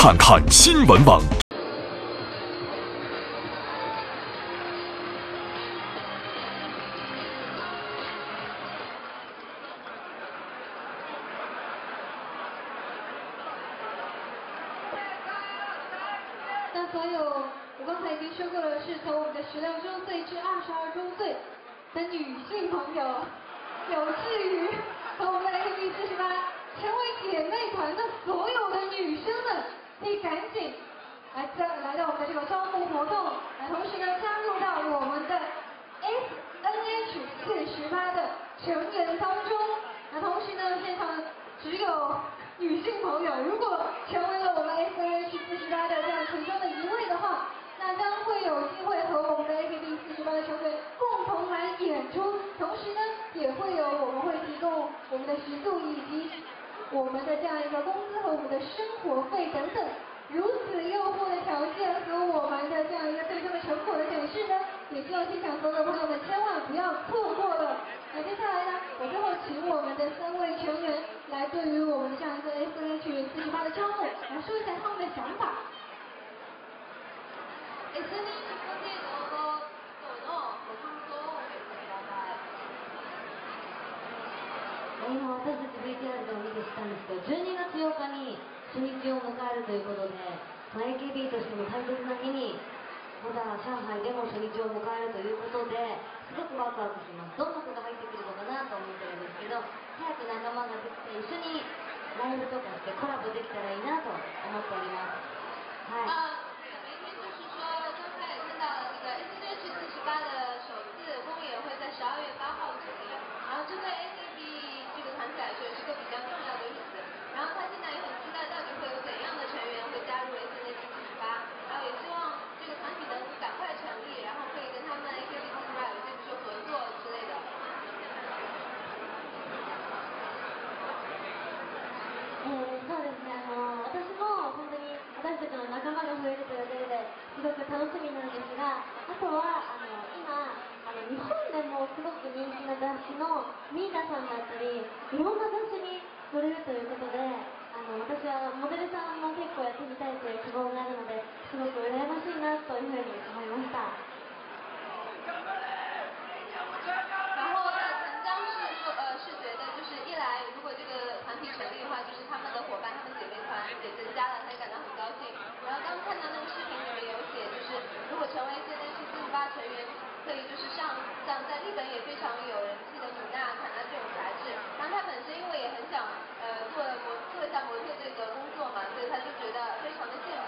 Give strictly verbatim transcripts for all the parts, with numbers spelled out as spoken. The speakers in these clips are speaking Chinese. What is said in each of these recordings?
看看新闻网。 那所有我刚才已经说过了，是从我们的十六周岁至二十二周岁的女性朋友，有志于和我们的 A K B 四十八成为姐妹团的所有的女生们，可以赶紧来加来到我们的这个招募活动，来同时呢加入到我们的 S N H 四十八的成员当中。那同时呢，现场只有女性朋友，如果成为了我们 S N H 四十八的这样其中的一位的话，那将会有机会和我们的 A K B 四十八的成员共同来演出，同时呢，也会有我们会提供我们的食宿以及我们的这样一个工资和我们的生活费等等。如此诱惑的条件和我们的这样一个最终的成果的展示呢，也希望现场所有的朋友们千万不要错过了。那接下来呢，我最后请我们的三位成员来对于我们的这样一个 S N H 四十八的招募来说一下他们的想法。 エスエヌエイチ プロジェクトのご感想を教えてください。 今私たち ブイティーアール でも見て知ったんですけど、じゅうにがつようかに初日を迎えるということで、まあ、エーケービー としても大切な日にまだ上海でも初日を迎えるということで、すごくワクワクします。どんな子が入ってくるのかなと思ってるんですけど、早く仲間ができて一緒にライブとかしてコラボできたらいいなと思っております。はい。 啊，明天就是说，刚才也看到了那个 S N H 四十八的首次公演会在十二月八号举行，然后这对 A K B 这个团体来说也是个比较重要的日子。然后他现在也很期待到底会有怎样的成员会加入 S N H 四十八，然后也希望这个团体能赶快成立，然后可以跟他们 A K B 四十八有一些比如说合作之类的。 えー、そうですね、あの私も本当に私たちの仲間が増えるというだけですごく楽しみなんですが、あとはあの今あの日本でもすごく人気の雑誌のミータさんだったり、いろんな雑誌に載れるということで、あの私はモデルさんも結構やってみたいという希望があるので、すごく羨ましいなというふうに思いました。 然后呢，陈江是说，呃，是觉得就是一来，如果这个团体成立的话，就是他们的伙伴、他们姐妹团也增加了，他也感到很高兴。然后刚看到那个视频里面有写，就是如果成为 S N H 四十八成员，可以就是上像在日本也非常有人气的《米娜》、《卡娜》这种杂志。然后他本身因为也很想呃做模做一下模特这个工作嘛，所以他就觉得非常的羡慕。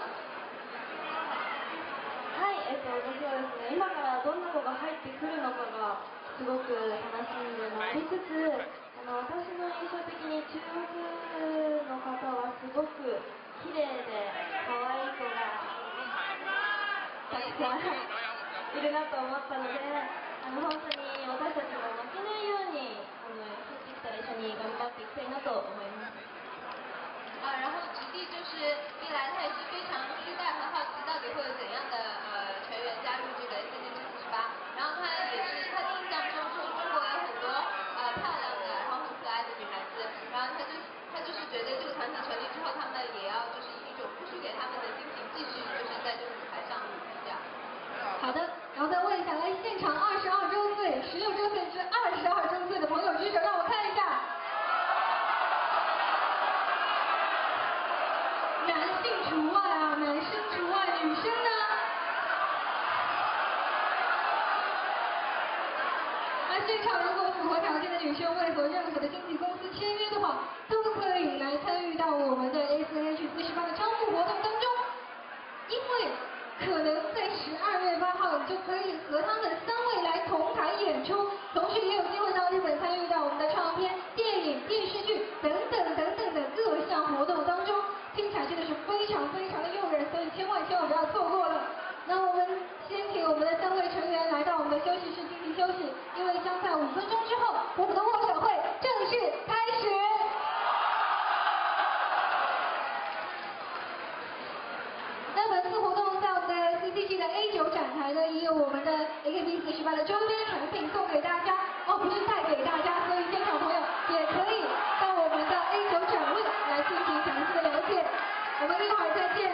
はい、えっと、私はですね、今からどんな子が入ってくるのかがすごく楽しみでもありつつ、あの私の印象的に中国の方はすごく綺麗で可愛い子がたくさんいるなと思ったので、あの本当に私たちも負けないようにあの入ってきたら一緒に頑張っていきたいなと思います。 啊，然后直弟就是一来他也是非常期待和好奇到底会有怎样的呃成员加入这个 S N H 四十八，然后他也是他的印象中说中国有很多呃漂亮的然后很可爱的女孩子，然后他就他就是觉得这个团体成立之后，他们也要就是以一种付出给他们的心情继续就是在这个舞台上努力这样。 好的，然后再问一下，来现场二十二周岁、十六周岁至二十二周岁的朋友举手，让我看一下。男性除外啊，男生除外，女生呢？那现场如果符合条件的女生未和任何的经纪公司签约的话，都可以来参与到我们的 S N H 四十八的招募活动当中，因为可能在十二月八号你就可以和他们三位来同台演出，同时也有机会到日本参与到我们的唱片、电影、电视剧等等等等的各项活动当中。听起来真的是非常非常的诱人，所以千万千万不要错过了。那我们先请我们的三位成员来到我们的休息室进行休息，因为将在五分钟之后，我们的握手会正式开始。那本次活动在我们的 C C G 的 A 九展台呢，也有我们的 A K B 四十八的周边产品送给大家，哦，不是带给大家，所以现场朋友也可以到我们的 A 九展位来进行详细的了解。 我们一会儿再见。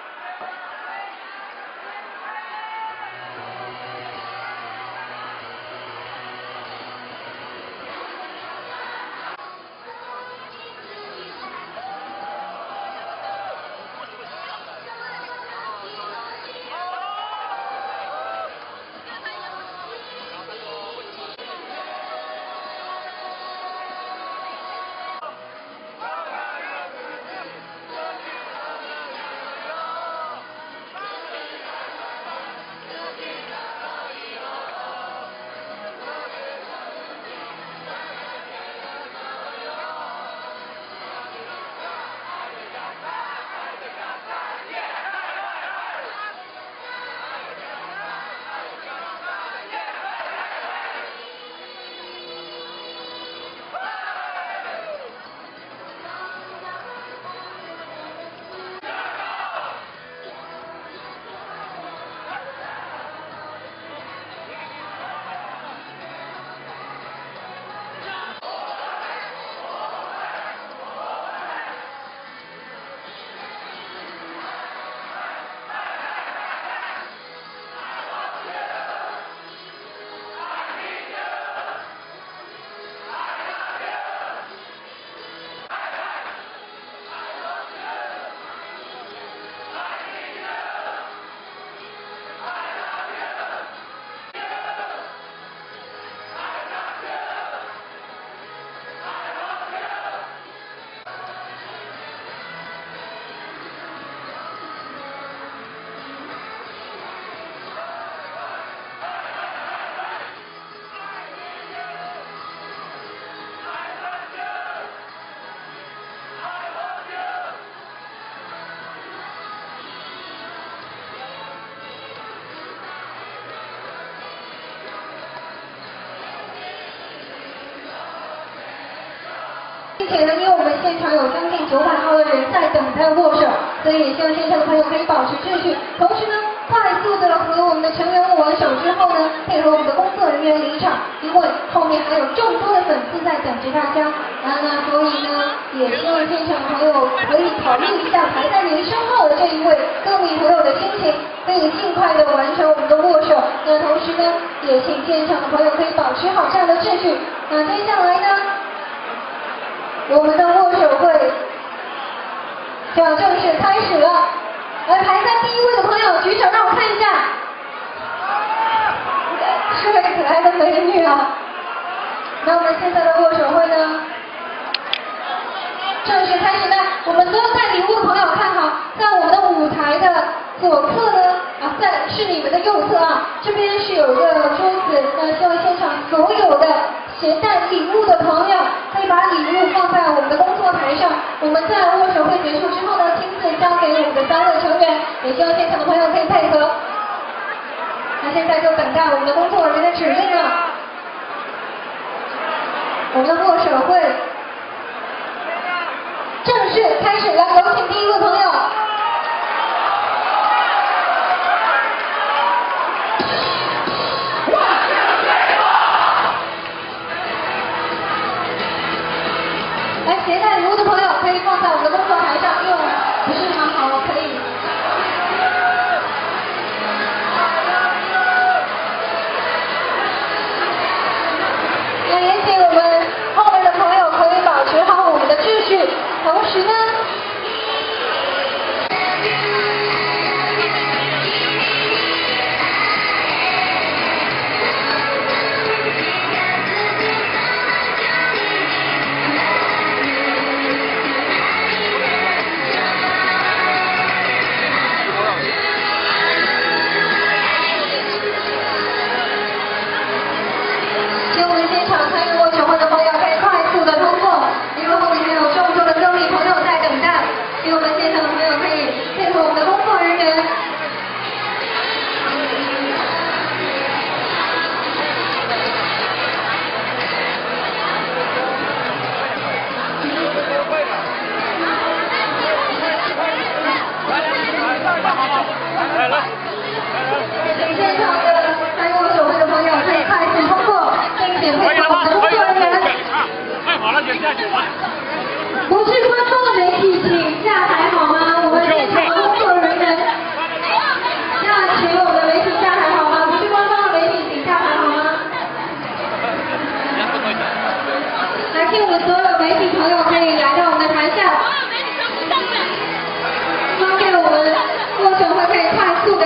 并且呢，因为我们现场有将近九百号的人在等待握手，所以也希望现场的朋友可以保持秩序，同时呢，快速的和我们的成员握完手之后呢，配合我们的工作人员离场，因为后面还有众多的粉丝在等着大家。啊，那所以呢，也希望现场的朋友可以考虑一下排在您身后的这一位歌迷朋友的心情，可以尽快的完成我们的握手。那同时呢，也请现场的朋友可以保持好这样的秩序。那接下来呢，我们的握手会就要正式开始了。来，排在第一位的朋友举手，让我看一下，是位可爱的美女啊。那我们现在的握手会呢，正式开始呢。我们所有带礼物的朋友看好，在我们的舞台的左侧呢，啊，在是你们的右侧啊，这边是有一个桌子，那希望现场所有的携带礼物的朋友可以把礼物放在我们的工作台上，我们在握手会结束之后呢，亲自交给我们的三位成员，也希望现场的朋友可以配合。那现在就等待我们的工作人员的指令了。我们的握手会正式开始了，有请第一位朋友。来，携带礼物的朋友可以放在我们的工作台上，用不是很好，可以。那也请我们后面的朋友可以保持好我们的秩序，同时呢，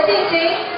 进行。